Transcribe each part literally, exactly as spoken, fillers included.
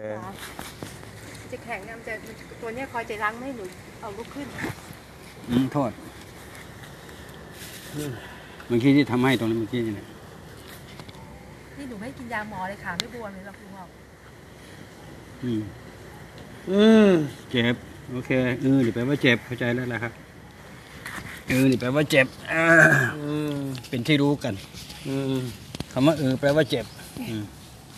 จะแข็งเนี่ยมันจะตัวเนี้ยคอยจะล้างไม่ให้หนูเอาลุกขึ้นอืมโทษเมื่อกี้ที่ทำให้ตรงนี้เมื่อกี้นี่นี่หนูไม่กินยาหมอเลยค่ะไม่บวมเลยหรอกลุงบอกอืมอืมเจ็บโอเคเออนี่แปลว่าเจ็บเข้าใจแล้วล่ะครับเออนี่แปลว่าเจ็บอ่าเป็นที่รู้กันอืมคำว่าเออแปลว่าเจ็บอืม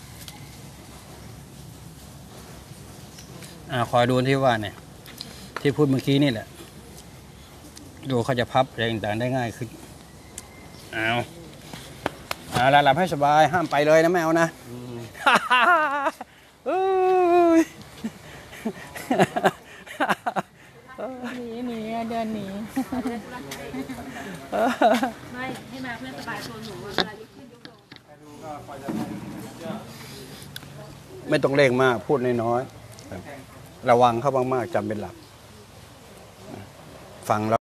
อ่าคอยดูที่ว่าเนี่ยที่พูดเมื่อกี้นี่แหละดูเขาจะพับอะไรต่างๆได้ง่ายขึ้นเอาเอาละหลับให้สบายห้ามไปเลยนะแมวนะหนีหนีเดินหนีไม่ให้มาเพื่อนสบายตัวหนูเวลายกขึ้นยกลงไม่ต้องเร่งมากพูดน้อยๆระวังเข้ามากๆจำเป็นหลักฟังแล้ว